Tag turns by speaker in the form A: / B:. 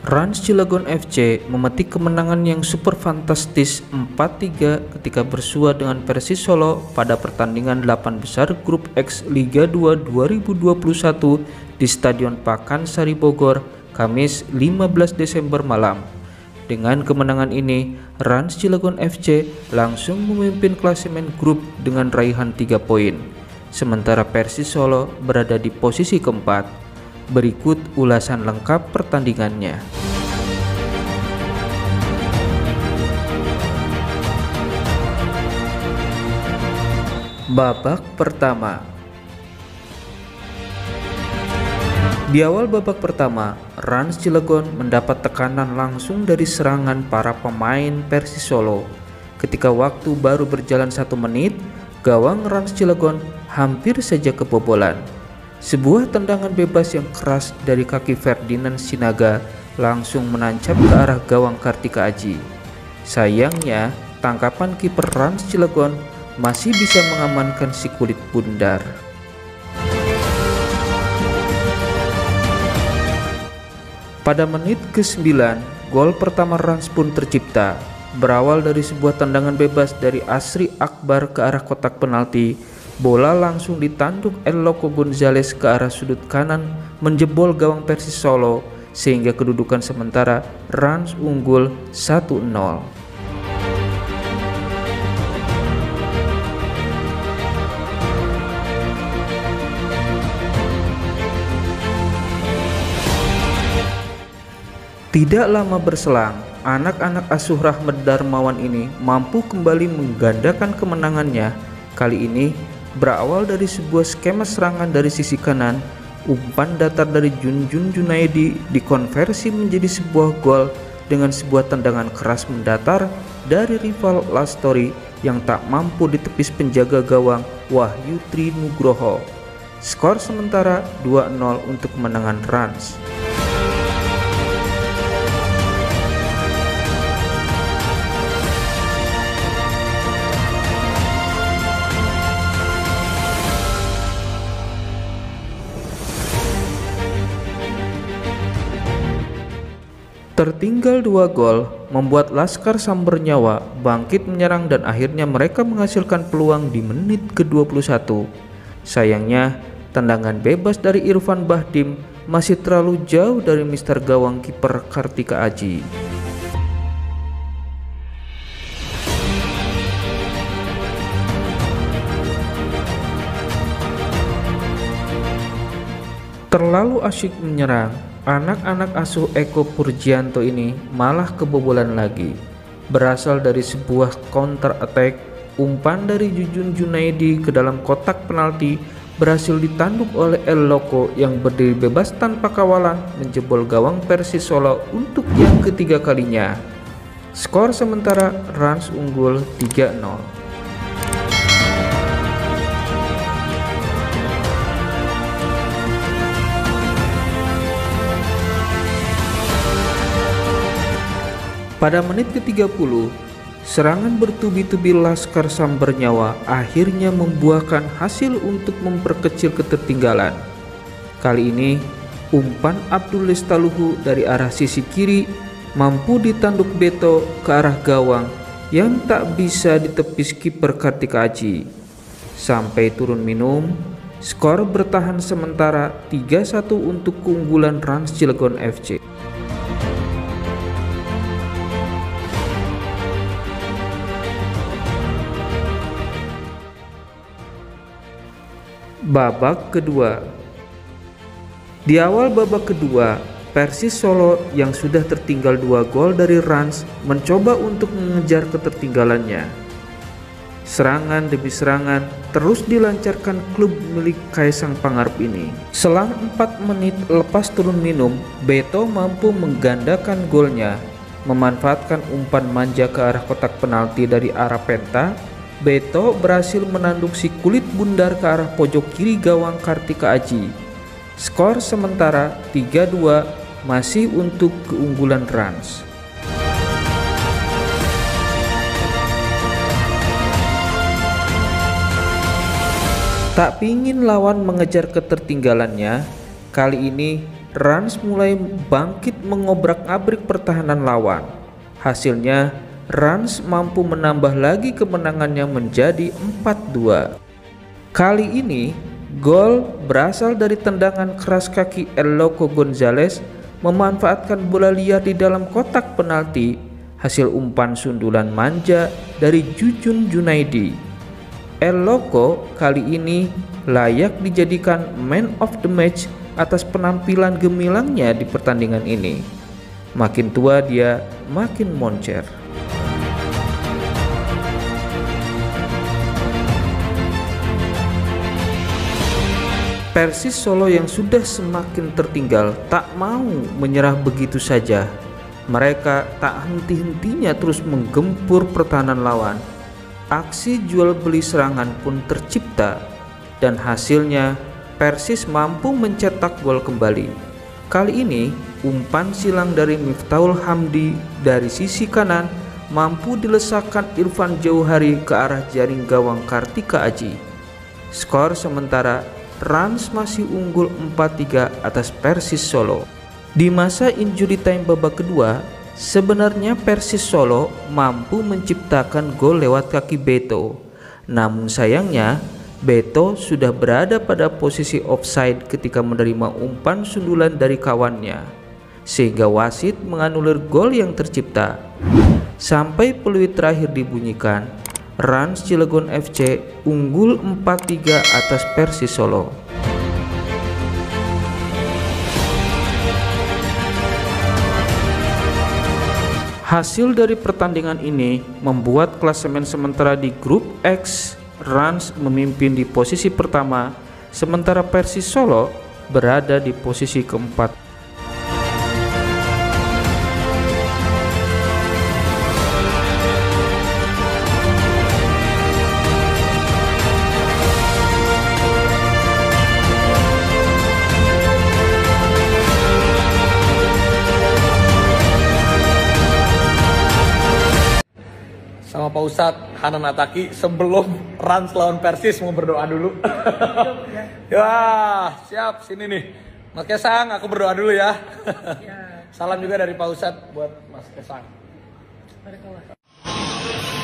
A: Rans Cilegon FC memetik kemenangan yang super fantastis 4-3 ketika bersua dengan Persis Solo pada pertandingan 8 besar Grup X Liga 2 2021 di Stadion Pakansari Bogor, Kamis 15 Desember malam. Dengan kemenangan ini, Rans Cilegon FC langsung memimpin klasemen grup dengan raihan 3 poin, sementara Persis Solo berada di posisi keempat. Berikut ulasan lengkap pertandingannya. Babak pertama. Di awal babak pertama, Rans Cilegon mendapat tekanan langsung dari serangan para pemain Persis Solo. Ketika waktu baru berjalan 1 menit, gawang Rans Cilegon hampir saja kebobolan. Sebuah tendangan bebas yang keras dari kaki Ferdinand Sinaga langsung menancap ke arah gawang Kartika Aji. Sayangnya, tangkapan kiper Rans Cilegon masih bisa mengamankan si kulit bundar. Pada menit ke-9, gol pertama Rans pun tercipta. Berawal dari sebuah tendangan bebas dari Asri Akbar ke arah kotak penalti, bola langsung ditanduk El Loco Gonzalez ke arah sudut kanan menjebol gawang Persis Solo sehingga kedudukan sementara Rans unggul 1-0. Tidak lama berselang, anak-anak asuh Rahmat Darmawan ini mampu kembali menggandakan kemenangannya. Kali ini berawal dari sebuah skema serangan dari sisi kanan, umpan datar dari Junjun Junaidi dikonversi menjadi sebuah gol dengan sebuah tendangan keras mendatar dari rival Lastori yang tak mampu ditepis penjaga gawang Wahyu Tri Nugroho. Skor sementara 2-0 untuk kemenangan Rans. Tertinggal 2 gol membuat Laskar Sambernyawa bangkit menyerang dan akhirnya mereka menghasilkan peluang di menit ke-21. Sayangnya, tendangan bebas dari Irfan Bahdim masih terlalu jauh dari mister gawang kiper Kartika Aji. Terlalu asyik menyerang, anak-anak asuh Eko Purjianto ini malah kebobolan lagi. Berasal dari sebuah counter attack, umpan dari Junjun Junaidi ke dalam kotak penalti berhasil ditanduk oleh El Loco yang berdiri bebas tanpa kawalan menjebol gawang Persis Solo untuk yang ketiga kalinya. Skor sementara Rans unggul 3-0. Pada menit ke-30, serangan bertubi-tubi Laskar Sambernyawa akhirnya membuahkan hasil untuk memperkecil ketertinggalan. Kali ini, umpan Abdul Lestaluhu dari arah sisi kiri mampu ditanduk Beto ke arah gawang yang tak bisa ditepis kiper Kartika Aji. Sampai turun minum, skor bertahan sementara 3-1 untuk keunggulan Rans Cilegon FC. Babak kedua. Di awal babak kedua, Persis Solo yang sudah tertinggal 2 gol dari Rans mencoba untuk mengejar ketertinggalannya. Serangan demi serangan terus dilancarkan klub milik Kaisang Pangarep ini. Selang 4 menit lepas turun minum, Beto mampu menggandakan golnya. Memanfaatkan umpan manja ke arah kotak penalti dari arah Penta, Beto berhasil menanduk si kulit bundar ke arah pojok kiri gawang Kartika Aji. Skor sementara 3-2 masih untuk keunggulan Rans. Tak pingin lawan mengejar ketertinggalannya, kali ini Rans mulai bangkit mengobrak-abrik pertahanan lawan. Hasilnya, Rans mampu menambah lagi kemenangannya menjadi 4-2. Kali ini, gol berasal dari tendangan keras kaki El Loco Gonzalez memanfaatkan bola liar di dalam kotak penalti hasil umpan sundulan manja dari Jujun Junaidi. El Loco kali ini layak dijadikan man of the match atas penampilan gemilangnya di pertandingan ini. Makin tua dia, makin moncer. Persis Solo yang sudah semakin tertinggal tak mau menyerah begitu saja. Mereka tak henti-hentinya terus menggempur pertahanan lawan. Aksi jual beli serangan pun tercipta dan hasilnya Persis mampu mencetak gol kembali. Kali ini umpan silang dari Miftahul Hamdi dari sisi kanan mampu dilesakkan Irfan Jauhari ke arah jaring gawang Kartika Aji. Skor sementara Rans masih unggul 4-3 atas Persis Solo. Di masa injury time babak kedua, sebenarnya Persis Solo mampu menciptakan gol lewat kaki Beto. Namun sayangnya, Beto sudah berada pada posisi offside ketika menerima umpan sundulan dari kawannya, sehingga wasit menganulir gol yang tercipta. Sampai peluit terakhir dibunyikan, Rans Cilegon FC unggul 4-3 atas Persis Solo. Hasil dari pertandingan ini membuat klasemen sementara di grup X, Rans memimpin di posisi pertama, sementara Persis Solo berada di posisi keempat.
B: Sama Pak Ustadz Hanan Ataki sebelum Rans lawan Persis mau berdoa dulu. Ya, siap sini nih. Mas Kesang, aku berdoa dulu ya. Salam juga dari Pak Ustadz buat Mas Kesang.